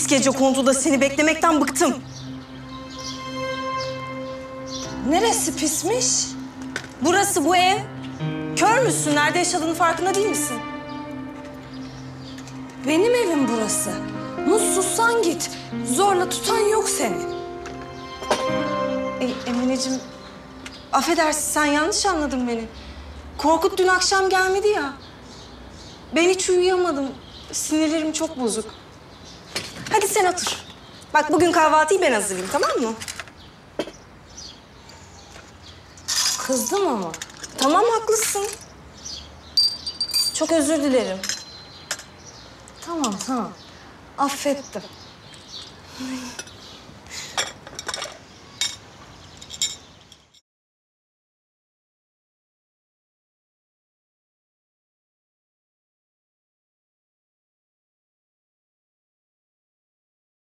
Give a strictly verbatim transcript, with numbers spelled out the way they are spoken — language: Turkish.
gece konduda seni beklemekten bıktım. Neresi pismiş? Burası, bu ev. Kör müsün? Nerede yaşadığının farkında değil misin? Benim evim burası. Mutsuzsan git. Zorla tutan yok seni. E, Emineciğim, affedersin, sen yanlış anladın beni. Korkut dün akşam gelmedi ya. Ben hiç uyuyamadım. Sinirlerim çok bozuk. Hadi sen otur. Bak bugün kahvaltıyı ben hazırlayayım, tamam mı? Kızdım ama. Tamam, haklısın. Çok özür dilerim. Tamam tamam. Affettim.